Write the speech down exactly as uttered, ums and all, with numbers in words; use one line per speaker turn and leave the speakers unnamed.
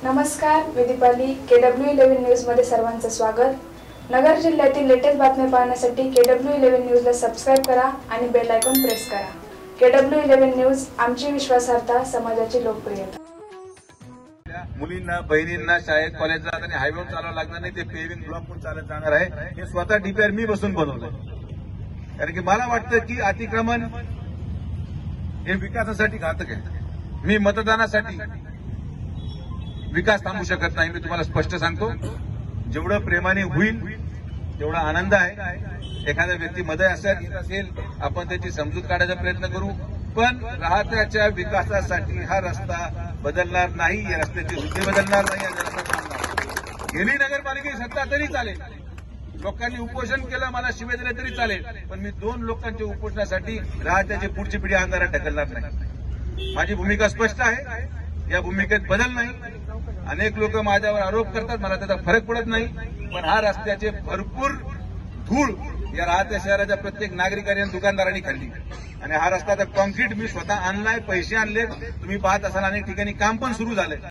नमस्कार, मी Deepali. K W eleven न्यूजमध्ये सर्वांचं स्वागत. नगर जिल्ह्यातील लेटेस्ट बातम्या पाहण्यासाठी के डब्ल्यू इलेव्हन न्यूजला सबस्क्राईब करा आणि बेल आयकॉन प्रेस करा. के डब्ल्यू इलेव्हन न्यूज, आमची विश्वासार्हता, समाजाची लोकप्रियता.
मुलींना बहिणींना शाळेत कॉलेजला जाताना हायवेवर चालावं लागणार नाही, ते पेव्हिंग ब्लॉक पण चालत जाणार आहे. हे स्वतः डीपीआर मी बसून बनवलंय, कारण की मला वाटतं की अतिक्रमण हे विकासासाठी घातक आहे. मी मतदानासाठी विकास थांबू शकत नाही. मी तुम्हाला स्पष्ट सांगतो, जेवढं प्रेमाने होईल तेवढा आनंद आहे. एखादा व्यक्ती मध्ये असेल असेल आपण त्याची समजूत काढायचा प्रयत्न करू, पण राहत्याच्या विकासासाठी हा रस्ता बदलणार नाही, या रस्त्याची वृत्ती बदलणार नाही. या रस्ता गेली नगरपालिकेची सत्ता तरी चालेल, लोकांनी उपोषण केलं, मला शिवे दिले तरी चालेल, पण मी दोन लोकांच्या उपोषणासाठी राहत्याची पुढची पिढी अंधारात ढकलणार नाही. माझी भूमिका स्पष्ट आहे, या भूमिकेत बदल नाही. अनेक लोक माझ्यावर आरोप करतात, मला त्याचा फरक पडत नाही, पण हा रस्त्याचे भरपूर धूळ या राहत्या शहराच्या प्रत्येक नागरिकांनी आणि दुकानदारांनी खाल्ली. आणि हा रस्ता कॉन्क्रीट मी स्वतः आणलाय, पैसे आणले, तुम्ही पाहत असाल अनेक ठिकाणी काम पण सुरू झालंय.